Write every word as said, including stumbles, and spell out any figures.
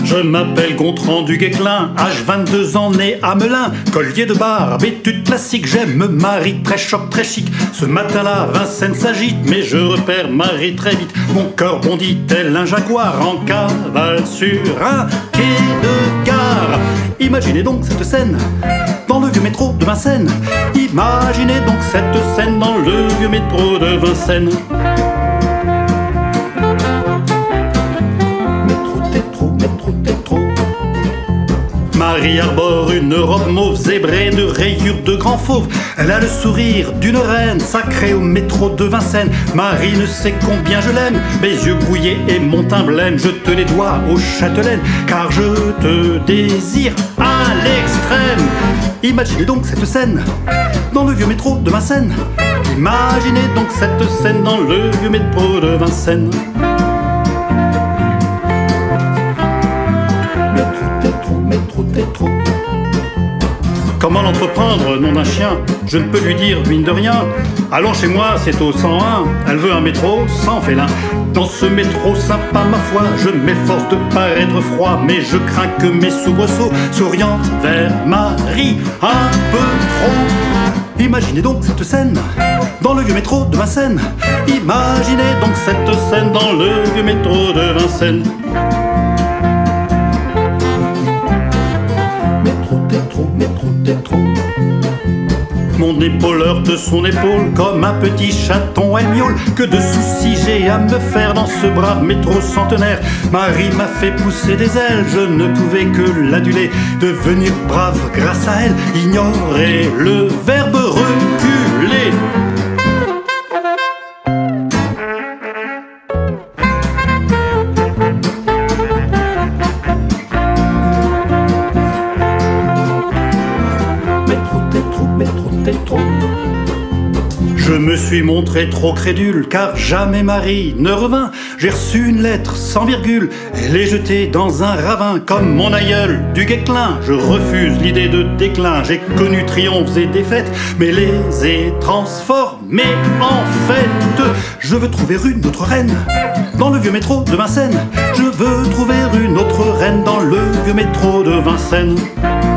Je m'appelle Gontran du Guesclin, âge vingt-deux ans, né à Melun. Collier de barbe, études classiques, j'aime Marie, très choc, très chic. Ce matin-là, Vincennes s'agite, mais je repère Marie très vite. Mon cœur bondit tel un jaguar en cavale sur un quai de gare. Imaginez donc cette scène dans le vieux métro de Vincennes. Imaginez donc cette scène dans le vieux métro de Vincennes. Marie arbore une robe mauve zébrée de rayures de grand fauve. Elle a le sourire d'une reine sacrée au métro de Vincennes. Marie ne sait combien je l'aime, mes yeux brouillés et mon teint blême. Je te les dois aux châtelaines, car je te désire à l'extrême. Imaginez donc cette scène dans le vieux métro de Vincennes. Imaginez donc cette scène dans le vieux métro de Vincennes. Comment l'entreprendre, nom d'un chien? Je ne peux lui dire mine de rien. Allons chez moi, c'est au cent un. Elle veut un métro sans félin. Dans ce métro sympa, ma foi, je m'efforce de paraître froid, mais je crains que mes soubresauts s'orientent vers Marie un peu trop. Imaginez donc cette scène dans le vieux métro de Vincennes. Imaginez donc cette scène dans le vieux métro de Vincennes. Mon épaule heurte son épaule comme un petit chaton, elle miaule. Que de soucis j'ai à me faire dans ce brave métro centenaire. Marie m'a fait pousser des ailes, je ne pouvais que l'aduler. Devenir brave grâce à elle, ignorer le verbe reculer. Je me suis montré trop crédule, car jamais Marie ne revint. J'ai reçu une lettre sans virgule, et l'ai jetée dans un ravin. Comme mon aïeul du Guesclin, je refuse l'idée de déclin. J'ai connu triomphes et défaites, mais les ai transformés en fêtes. Je veux trouver une autre reine dans le vieux métro de Vincennes. Je veux trouver une autre reine dans le vieux métro de Vincennes.